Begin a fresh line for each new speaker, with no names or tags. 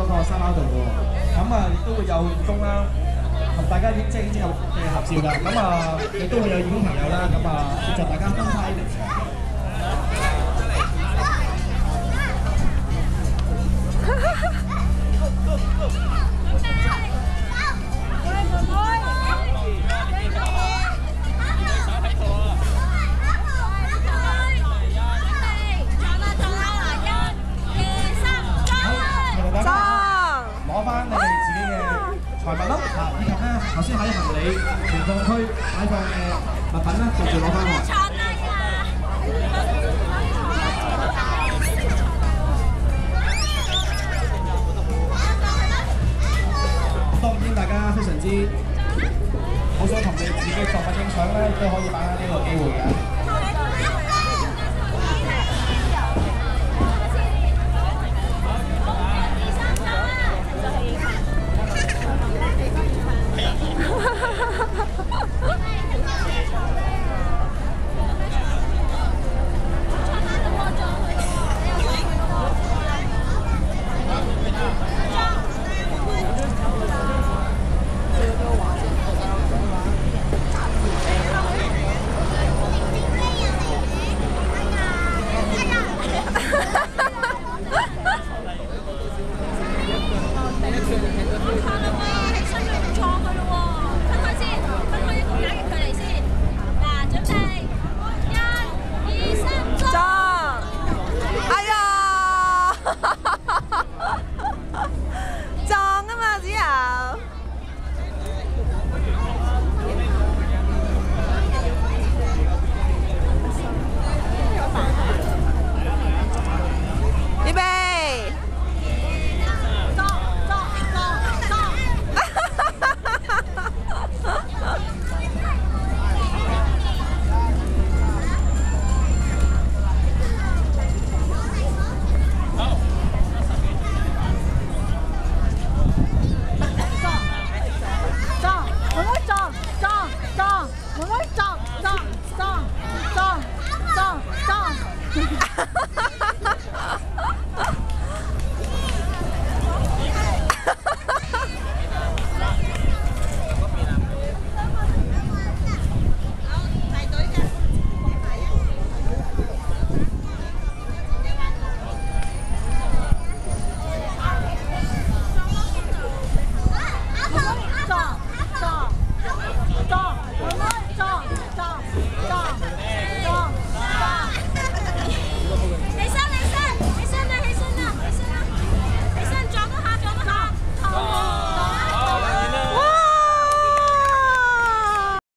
嗰個沙包度嘅喎。咁啊，亦都會有義工啦，同大家即係已經有合照㗎。咁啊，亦都會有義工朋友啦。咁啊，協助大家分派零食。攞翻你哋自己嘅財物啦，以及咧頭先喺行李存放區擺放嘅物品咧，繼續攞翻喎。當然大家非常之好想同你自己作品影相咧，都可以把握呢個機會嘅。